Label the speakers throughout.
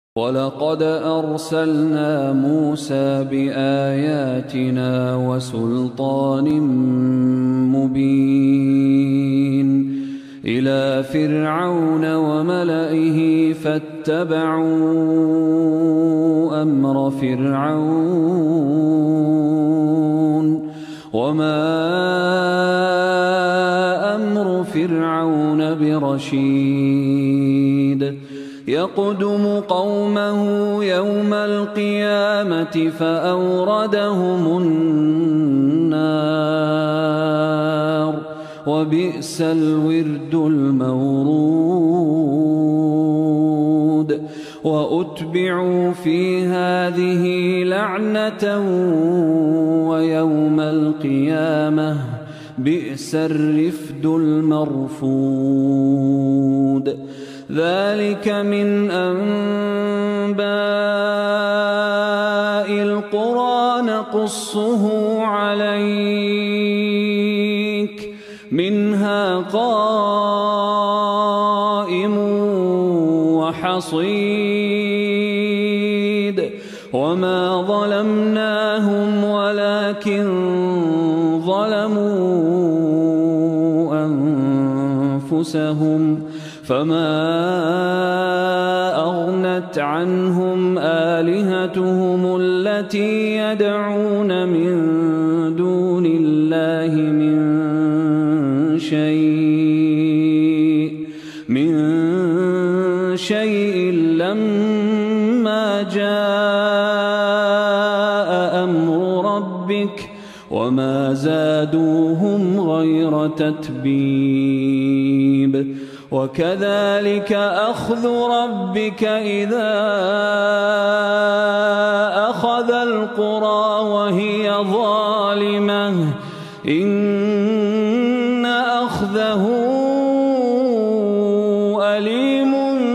Speaker 1: وَلَقَدْ أَرْسَلْنَا مُوسَى بِآيَاتِنَا وَسُلْطَانٍ مُبِينٍ إِلَى فِرْعَوْنَ وَمَلَئِهِ فَاتَّبَعُوا أَمْرَ فِرْعَوْنَ وَمَا أَمْرُ فِرْعَوْنَ بِرَشِيدٍ يَقْدُمُ قَوْمَهُ يَوْمَ الْقِيَامَةِ فَأَوْرَدَهُمُ النَّارَ وَبِئْسَ الْوِرْدُ الْمَوْرُودُ وَأُتْبِعُوا فِي هَذِهِ لَعْنَةً وَيَوْمَ الْقِيَامَةِ بِئْسَ الرِّفْدُ الْمَرْفُودُ ذَلِكَ مِنْ أَنْبَاءِ الْقُرَى نَقُصُّهُ عَلَيْكَ مِنْهَا قَائِمٌ وَحَصِيدٌ وَمَا ظَلَمْنَاهُمْ وَلَكِنْ ظَلَمُوا أَنفُسَهُمْ فَمَا أَغْنَتْ عَنْهُمْ آلِهَتُهُمُ الَّتِي يَدْعُونَ مِن دُونِ اللَّهِ مِن شَيْءٍ لَّمَّا جَاءَ أَمْرُ رَبِّكَ وَمَا زَادُوهُمْ غَيْرَ تَتْبِيبٍ وَكَذَلِكَ أَخْذُ رَبِّكَ إِذَا أَخَذَ الْقُرَىٰ وَهِيَ ظَالِمَةٌ إِنَّ أَخْذَهُ أَلِيمٌ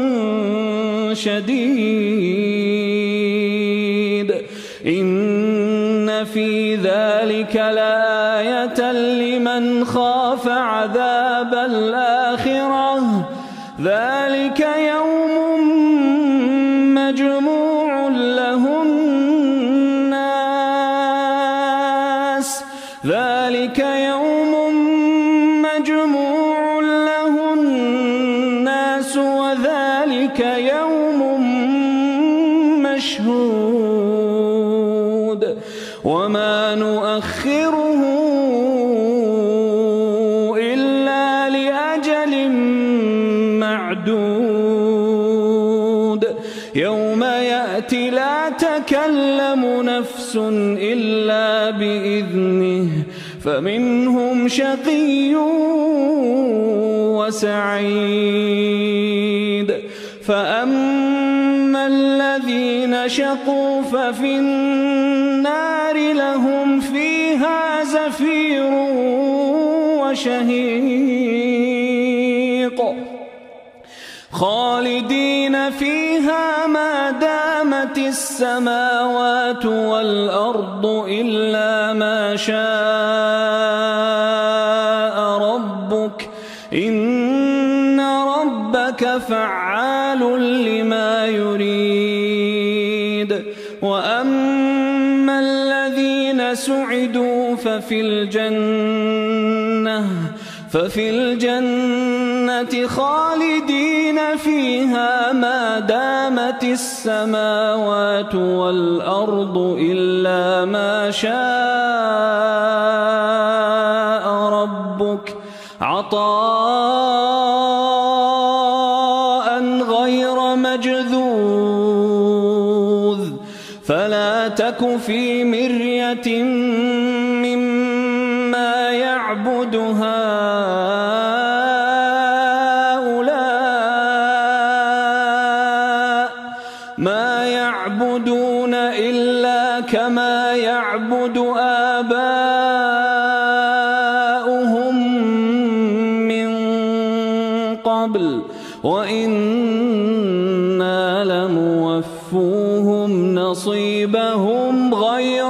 Speaker 1: شَدِيدٌ إِنَّ في ذَلِكَ لَآيَةً لِمَنْ خَافَ عَذَابَ الْآخِرَةِ ذَلِكَ يَوْمٌ مَّجْمُوعٌ لَّهُ النَّاسُ وَذَلِكَ يَوْمٌ مَّشْهُودٌ وَمَا نُؤَخِّرُهُ إِلَّا لِأَجَلٍ مَّعْدُودٍ يَوْمَ يَأْتِي لَا تَكَلَّمُ نَفْسٌ إِلَّا بِإِذْنِهِ فَمِنْهُمْ شَقِيٌّ وَسَعِيدٌ فَأَمَّا الَّذِينَ شَقُوا فَفِي النَّارِ لَهُمْ فِيهَا زَفِيرٌ وَشَهِيقٌ خَالِدِينَ فِيهَا مَا دَامَتِ السَّمَاوَاتُ وَالْأَرْضُ إِلَّا مَا شَاءَ رَبُّكَ إِنَّ رَبَّكَ فَعَّالٌ لِمَا يُرِيدُ وَأَمَّا الَّذِينَ سُعِدُوا فَفِي الْجَنَّةِ خَالِدِينَ فِيهَا مَا دَامَتِ السَّمَاوَاتُ وَالْأَرْضُ إِلَّا مَا شَاءَ رَبُّكَ عَطَاءً غَيْرَ مَجْذُوذٍ فَلَا تَكُ فِي مِرْيَةٍ مِّمَّا يَعْبُدُ هَٰؤُلَاءِ مَا يَعْبُدُونَ إِلَّا كَمَا يَعْبُدُ آبَاؤُهُم مِّن قَبْلُ وَإِنَّا لَمُوَفُّوهُمْ نَصِيبَهُمْ غَيْرَ